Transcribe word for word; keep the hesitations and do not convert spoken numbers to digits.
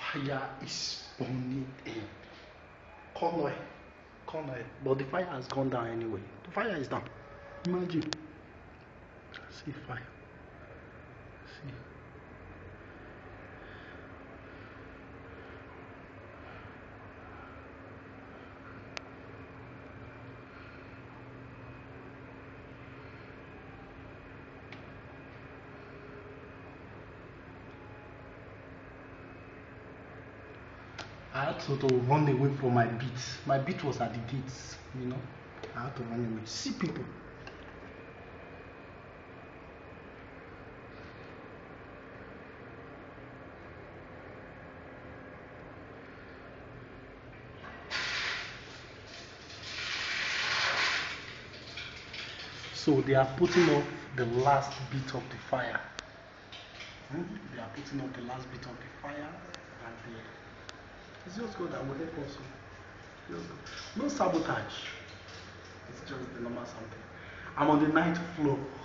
fire is burning in. Color, color. But the fire has gone down anyway. The fire is down. Imagine. See fire. See. I had to, to run away from my beat. My beat was at the gates, you know. I had to run away. See people. So they are putting off the last bit of the fire. Hmm? They are putting off the last bit of the fire, and they, it's just God that will help us. No sabotage. It's just the normal something. I'm on the ninth floor.